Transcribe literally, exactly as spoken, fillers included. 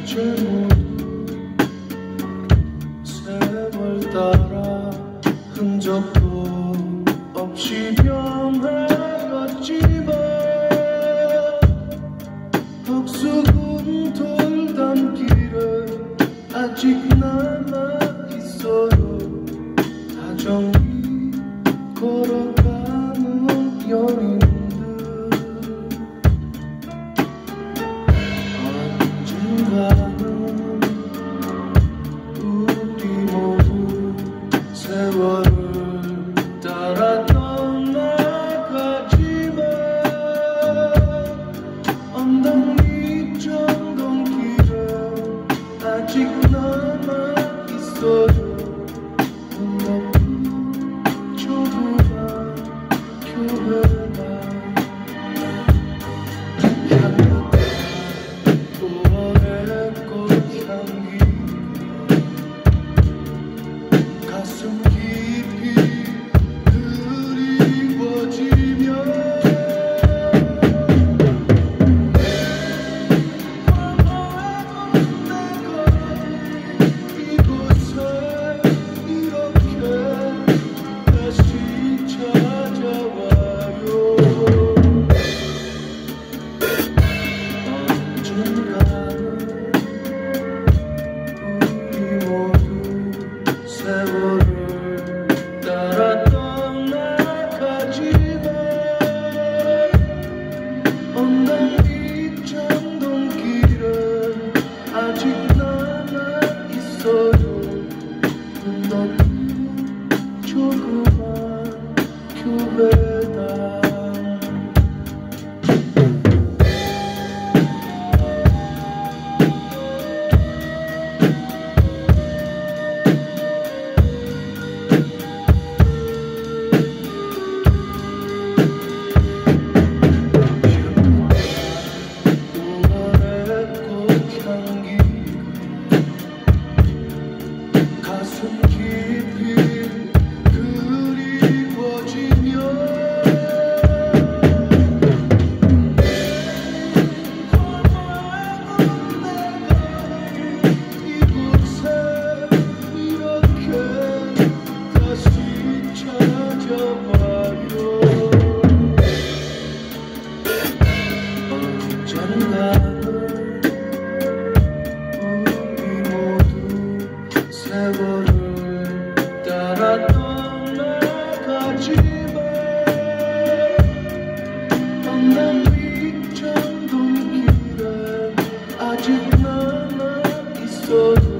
이제 모두 세월 따라 흔적도 없이 변해갔지만 벅수군 돌담길에 아직 남아있어요. 다정히 걸어가는 연인들 언젠가는 우리 모두 세월을 따라 떠나가지만 언덕 밑 전동길에 아직 남아있어요. 가슴 깊이 그리워지며 이곳에 이렇게 다시 찾아와요. 언젠가는 우리 모두 세월을 따라 떠나가지만 언덕 밑 전동길에 아직 남아있어요. 너무 조그만 교배당 가슴 깊이 그리워지며 이곳에 이렇게 다시 찾아와요. 언젠가는 우리 모두 세월을 따라 떠나가지만 언덕 밑 전동길에 아직 남아있어요.